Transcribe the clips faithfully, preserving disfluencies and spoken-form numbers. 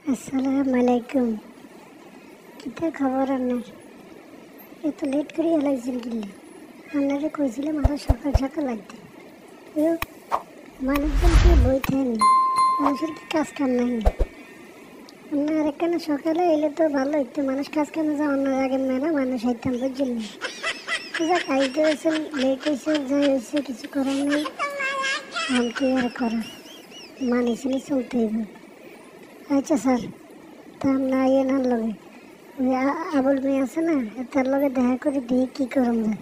আসসালামু আলাইকুম। কিতা খবর আপনার? এত লেট করে এলাইছেন কিনলে? আপনারে কইছিলাম আরো সকাল সকাল লাগতে। মানুষজন কি বই থাকেনি? মানুষের কি কাজ কাম নাই না? আপনার এখানে সকালে এলে তো ভালো হইতো। মানুষ কাজ কামে যা অন্য আগে মেলা মানুষ আইতাম বুঝছেন না। যাক আইতে হয়েছেন, লেট হয়েছে, যাই হয়েছে কিছু করার নেই। আমি কি আর করার, মানি চিনি চলতে হইব। আচ্ছা স্যার, তা আমরা ইয়ে না লগে ওই আবুল মেয়ে আছে না, তার লগে দেখা করে দিয়ে কী করম যায়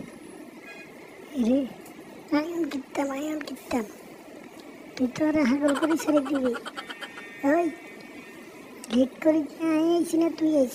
রে। আয়ন কিতাম আয়ন কিতাম তুই তো আর হাগল করে ছেড়ে দিবি। ওই লেট করে আই আইছি না তুই আইস?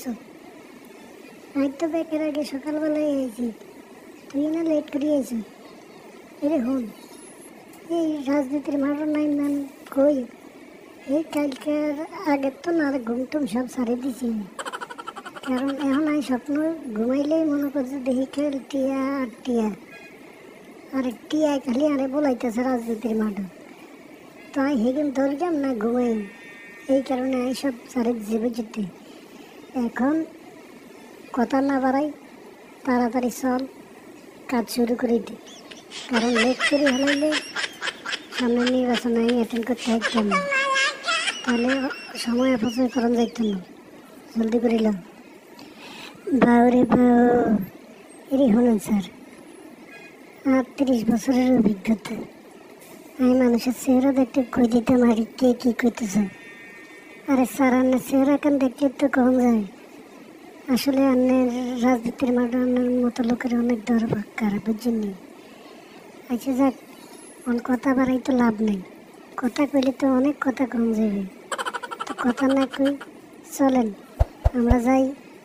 আমি তো ব্যাকের আগে সকালবেলায় আইছি, তুই না লেট করে আইস। এরে হন, এই রাজনীতির মারো নাই মান কই? এই কালকের আগের তো না ঘুম টুম সব সারে দিছি, কারণ এখন আমি স্বপ্ন ঘুমাইলেই মনে করছে দেখি খেল টিয়া আর টিয়া আর টিয়া খালি আরে বলাইতেছে রাজনীতির মাঠে। তো আমি হেগেম ধরলাম না ঘুমাই, এই কারণে আমি সব সারে জীবে যেতে। এখন কথা না বাড়াই, তাড়াতাড়ি চল কাজ শুরু করে দিই, কারণ লেট করে হলাইলে সামনে নির্বাচন আমি অ্যাটেন্ড করতে পারতাম না, তাহলে সময় অপচয় করা যাইত না। জলদি করিলাম। বাউরে বাউ, এরই হলেন স্যার, আটত্রিশ বছরের অভিজ্ঞতা। আমি মানুষের চেহারা দেখতে কই দিতাম আর কে কী করতেছে। আরে স্যার, আপনার চেহারা এখন দেখলে তো কম যায়। আসলে আপনার রাজনীতির মাঠে আপনার মতো লোকের অনেক দরকার, বুঝছেন নি? আচ্ছা যাক, অন কথা বাড়াই তো লাভ নেই, কথা কইলে তো অনেক কথা কম যাবে। তো কথা না কই চলেন আমরা যাই।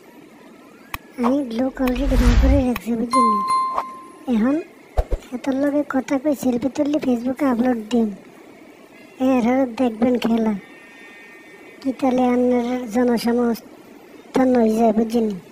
আমি লোক অলরেডি বার করে রাখছি, বুঝছেন নি? এখন এতর লগে কথা কই সেলফি তুললে ফেসবুকে আপলোড দিন, এর দেখবেন খেলা কি, তাহলে আপনার জনসমর্থন হয়ে যায়, বুঝছেন নি?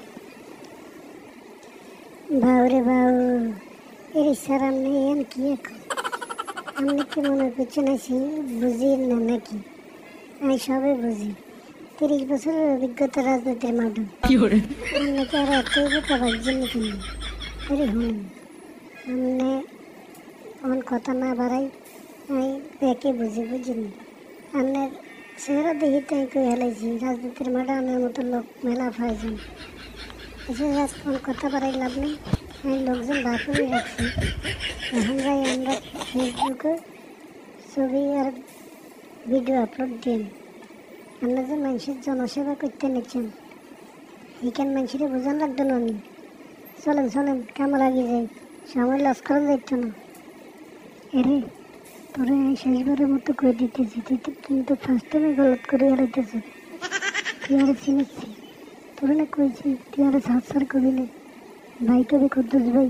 বাউরে বাউ, এর স্যার আপনি এন কি এখন? আপনি কি মনে করছেন আছি বুঝি না নাকি? আমি সবে বুঝি। তিরিশ বছরের অভিজ্ঞতা রাজনীতির মাঠে, আপনাকে আর এত কথা ভাবছেন কেন? আরে শুনুন, আপনি অন কথা না বাড়াই আমি দেখে বুঝি, বুঝিনি? আপনার চেহারা দেখি তাই কই হেলাইছি রাজনীতির মাঠে আপনার মতো লোক মেলা প্রয়োজন। এসে যাক, অন কথা বাড়াই লাভ নেই, আমি লোকজন বার করে রাখছি। এখন যাই আমরা ফেসবুকে ছবি আর ভিডিও আপলোড দিন। আমরা যে মানুষের জনসেবা করতে নিচ্ছেন, এইখান মানুষের বোঝান লাগতো না। আমি চলেন চলেন কামে লাগিয়ে যাই, সময় লস করা যাইত না। এরে তোরে আমি শেষবারের মতো করে দিতেছি, তুই তো কিন্তু ফার্স্ট টাইমে গলত করে হারাইতেছ। তুই আরে চিনেছি, তোরে না কইছি তুই আরে সাত সার করবি না। ভাই কবি কুদ্দুস ভাই,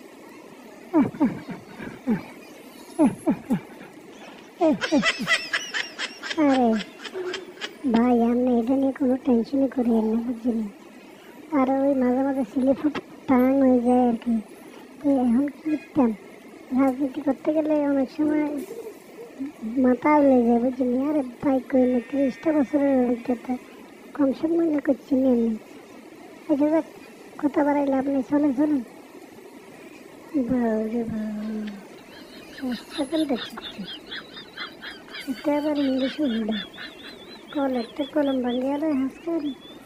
আরে ভাই আপনি এটা নিয়ে কোনো টেনশনই করিয়েন না, বুঝছেন? আর ওই মাঝে মাঝে স্লিপ টাং হয়ে যায় আর কি। তো এখন কি করতাম, রাজনীতি করতে গেলে অনেক সময় মাথা উলে যায়, বুঝছেন? আরে ভাই কই না, ত্রিশটা বছরের অভিজ্ঞতা, কম সময় না করছি নি এমনি। আচ্ছা যাক, কথা বাড়াই লাভ নেই, চলেন চলেন। বাউরে বাউ, সকাল দেখছি এটা আবার ইংলিশে হলো। কল একটা কলম ভাঙে গেল হাসকার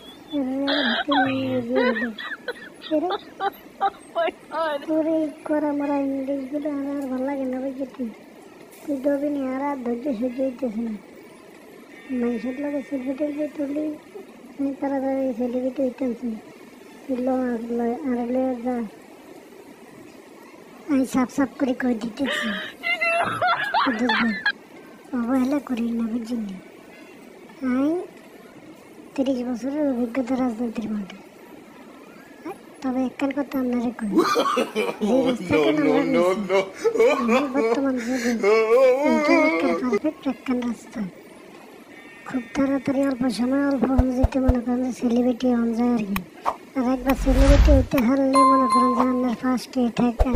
তোর এই করা মারা ইংলিশগুলো আমার আর ভালো লাগে না, বুঝছি? তুই তুই দবি নি, আর আর ধৈর্য সহ্য হইতেছে না। মানুষের লোকের সেলফি টেলফি তুলি, আমি তাড়াতাড়ি সেলিব্রিটি হইতেছি। তুই লো আর লে যা, আমি সাফ সাফ করে কই দিতেছি, অবহেলা করি না, বুঝছেন? আমি তিরিশ বছরের অভিজ্ঞতা রাজনীতির মাঠে। তবে একখান কথা আপনারা কই, যে রাস্তাখান আমরা নিয়েছি বর্তমান যুগে এইটা একখান পারফেক্ট একখান রাস্তা। খুব তাড়াতাড়ি অল্প সময় অল্প হন যেতে মনে করেন যে সেলিব্রিটি হন যায় আর কি। আর একবার সেলিব্রিটি হইতে হারলে মনে করেন যে আপনার ফার্স্টে ঠেকা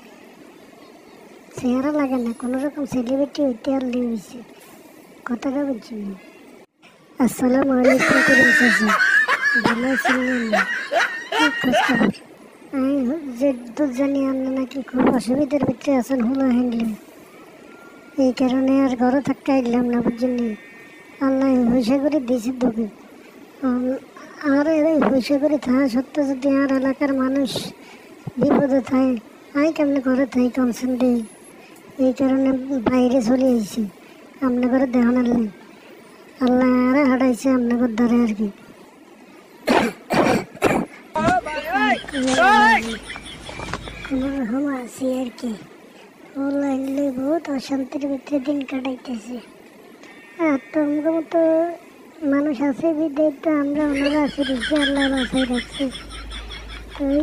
চেহারা লাগে না, কোনো রকম সেলিব্রিটি হইতে হারলে হয়েছে। কথাটা বুঝছি না? আসসালামু আলাইকুম করিম চাচা, ভালো আছেন না? কি খোঁজ খবর? আমি যে দূর জানি আপনি নাকি খুব অসুবিধার ভিতরে আছেন হলো হ্যান্ডলে, এই কারণে আর ঘরে থাকতে এলাম না বুঝছেন। আল্লাহ হইসা করে দিয়েছে তোকে। আর এই হইসা করে থাকা সত্ত্বেও যদি আর এলাকার মানুষ বিপদে থাকে, আমি কেমনি ঘরে থাকি কনসেন দিই, এই কারণে বাইরে চলে আসছি আপনার ঘরে দেখানোর নেই। আল্লাহ আরে হাঁটাইছে আপনার দ্বারে আর কি। কোনো রকম আছি আর কি, লাগলে বহুত অশান্তির ভিতরে দিন কাটাইতেছে। আর তোমার মতো মানুষ আছে বিদেশ, তো আমরা ওনারা আছি দেখছি আল্লাহ বাসায় রাখছি। তাই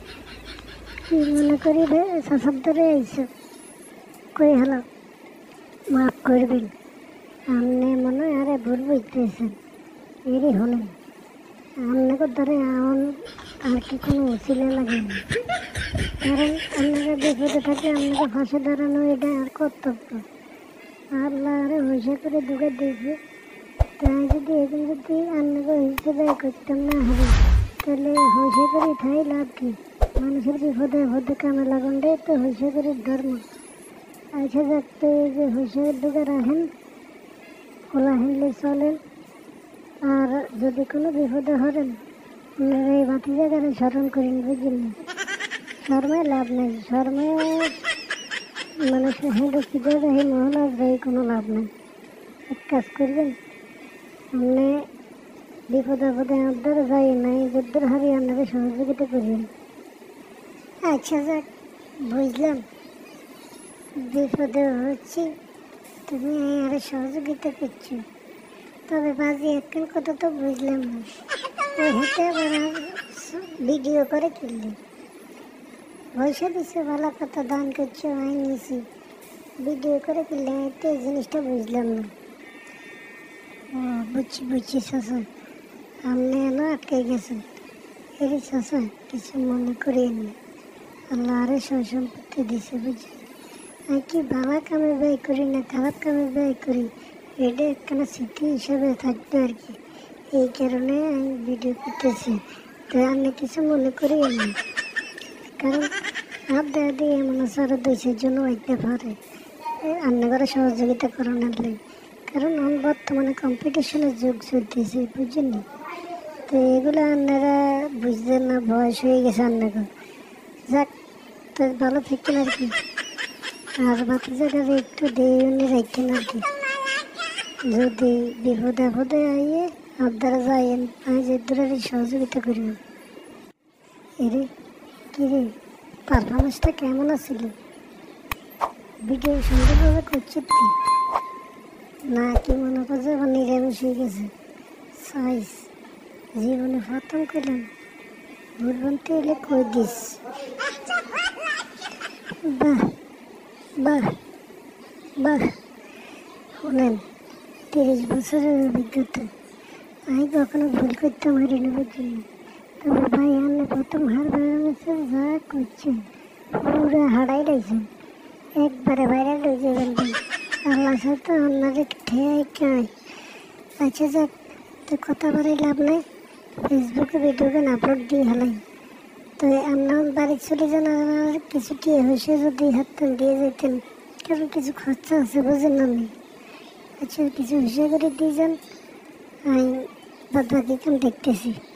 কি মনে করি সব ধরে আইসো কই হলো, মাফ করবেন, আপনি মনে হয় আরে ভুল বুঝতেছেন, এরই হলেন আপনাকে ধরে এমন আর কি কোনো উচিলে লাগে না, কারণ আপনারা বিপদে থাকে আপনাকে ফাঁসে দাঁড়ানো এটা আর কর্তব্য। আল্লাহ আরে হইসা করে ঢুকে দিয়েছে, তাই যদি এখন যদি আপনাকে হিসেবে করতাম না হবে, তাহলে হইসা করে থাই লাভ কি? মানুষের বিপদে বিপদে কামে লাগান দেয় তো হইসা করে ধর্ম। আচ্ছা যাতে যে হইসা ঢুকে রাখেন, খোলা হেনলে চলেন, আর যদি কোনো বিপদে হরেন আপনারা এই বাতি জায়গায় স্মরণ করেন বুঝলেন। শর্মায় লাভ নেই, শর্মায় মানুষের হেঁটে খিদে দেয় মহলার দেয় কোনো লাভ নেই। এক কাজ করবেন, আপনি বিপদে আপদে আপনার যাই নাই যদ্দূর হারি আপনাদের সহযোগিতা করিবেন। আচ্ছা যাক বুঝলাম, বিপদে হচ্ছি তুমি আরো সহযোগিতা করছো, তবে বাজি একখান কথা তো বুঝলাম না, ওই হেঁটে আবার ভিডিও করে কিনলি পয়সা দিচ্ছে ভালো কথা, দান করছো আই নিয়েছি, ভিডিও করে কিনলে তো এই জিনিসটা বুঝলাম না। ও বুঝছি বুঝছি চাচা, আপনি এলো আটকে গেছেন, এরই চাচা কিছু মনে করিয়েন না, আল্লাহ আরে সয় সম্পত্তি দিছে বুঝছেন। আমি কি ভালো কামে ব্যয় করি না খারাপ কামে ব্যয় করি, এটা একখানা স্মৃতি হিসাবে থাকবে আর কি, এই কারণে আমি ভিডিও করতেছি। তো আপনি কিছু মনে করিয়েন না, কারণ হাত দেওয়া দিয়ে এমন আরও দেশের জন্য হইতে পারে আপনি করে সহযোগিতা করানোর লাগে, কারণ আমি বর্তমানে কম্পিটিশনের যুগ চলতেছে বুঝছেন না। তো এগুলো আপনারা বুঝতেন না, বয়স হয়ে গেছে আপনাকে। যাক তো ভালো থাকেন আর কি, আর বাকি জায়গায় একটু দিয়ে উনি রাখেন আর কি, যদি বিপদে আপদে আইয়ে আপনারা যাইয়েন, আমি যে দূরের সহযোগিতা করিব। এরে কি রে পারফরমেন্সটা কেমন আছিল? ভিডিও সুন্দরভাবে করছো কি না কি মনে করছে আবার নিরামিষ হয়ে গেছে? সাইজ জীবনে প্রথম করলাম, ভুলবন্তি এলে কই দিস। বাহ বাহ বাহ, শুনেন তিরিশ বছরের অভিজ্ঞতা, আমি কখনো ভুল করতে পারি না বুঝলেন। তবে ভাই আপনি প্রথম হার বেড়ানোছে যা করছেন পুরো হারাই রয়েছেন, একবারে ভাইরাল হয়ে যাবেন ভাই, আল্লাহ সাথে আপনাদের ঠেয়াই খায়। আচ্ছা যাক তো কথা বাড়াই লাভ নেই, ফেসবুকে ভিডিওগান আপলোড দিয়ে হলাই, তো আপনার বাড়ি চলে যান, আর কিছু কি হয়েছে যদি হাততান দিয়ে যেতেন, কারণ কিছু খরচা আছে বুঝেন আমি। আচ্ছা কিছু হিসেবে করে দিয়ে যান, আমি বাদ বাকি কাম দেখতেছি।